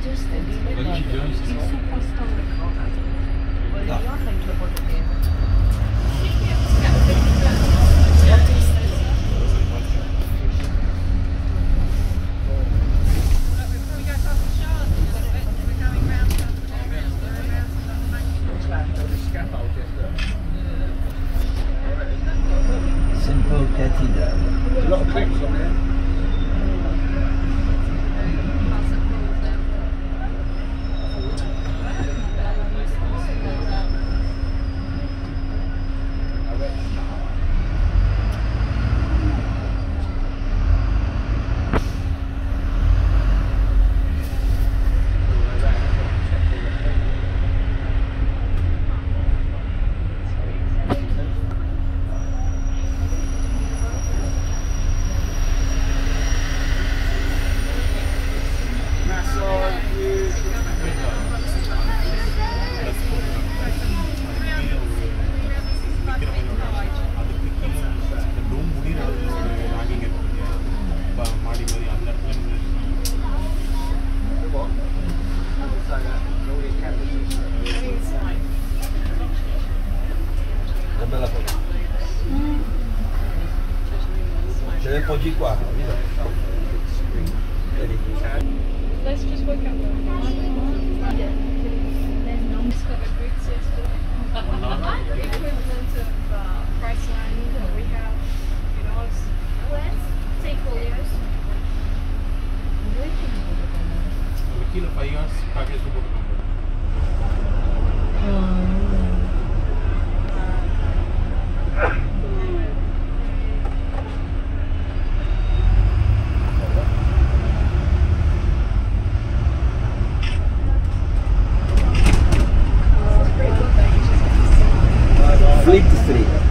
Simple Cathedral. A lot of clips on there. Bella foto. Ce ne poggi qua, vedi? Let's just work out the equivalent of Priceline that we have in ours. Take folios. Kilo 5 years package to put Fleet Street.